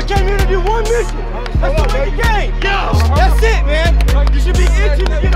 We came here to do one mission. That's to win the game. That's it, man. You should be itching to get